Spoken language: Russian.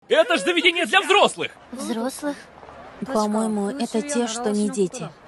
Это ж заведение для взрослых! Взрослых? По-моему, это те, что не дети.